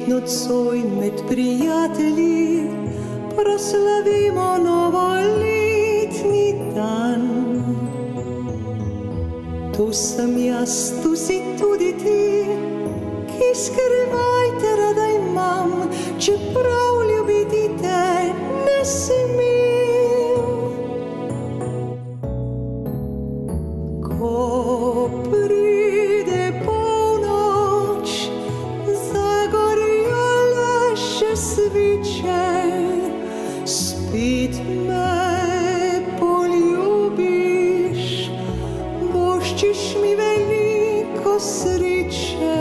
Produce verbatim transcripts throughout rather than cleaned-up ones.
nocoj med prijatelji proslavimo novoletni dan. Tu sem jaz, tu si tudi ti, ki skrivajte rada imam, čeprav ljubiti te ne smem. Ko pride polnoč, zagorijo le še sviče, spet me poljubiš, voščiš mi veliko sreče.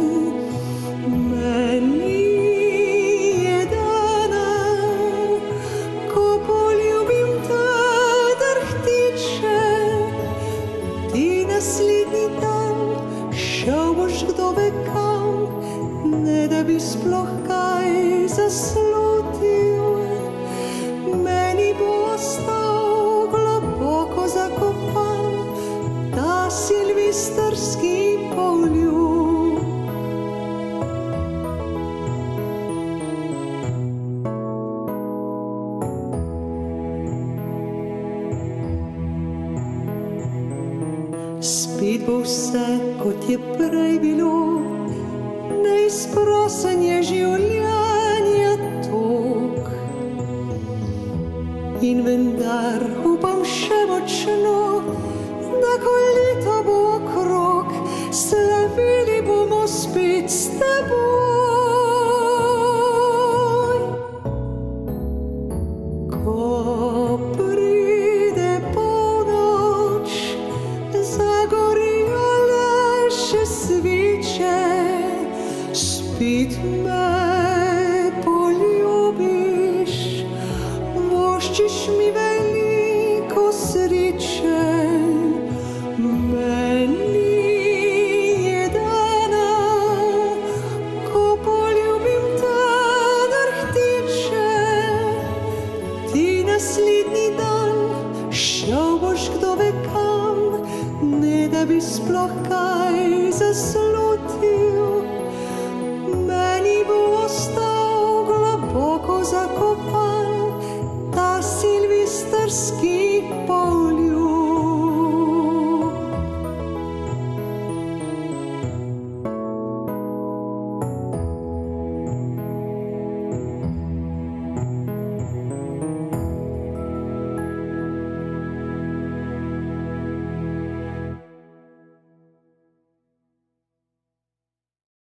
Meni je dana, ko poljubim te drhtiče, ti naslednji dan šel boš kdo ve kam, ne da bi sploh kaj zaslutil. Meni bo ostal globoko zakopan ta silvestrski poljub. Spet bo vse, kot je prej bilo, neizprosen je življenja tok. In vendar upam še močno, da ko leto bo okrog, slavili bomo spet s teboj. Ko pride polnoč, zagorijo le še sviče, spet me poljubiš, voščiš mi veliko sreče. Meni je dana, ko poljubim te drhtiče, ti naslednji dan šel boš kdo ve kam, ne da bi sploh kaj zaslutil. Meni bo ostal globoko zakopan ta silvestrski poljub.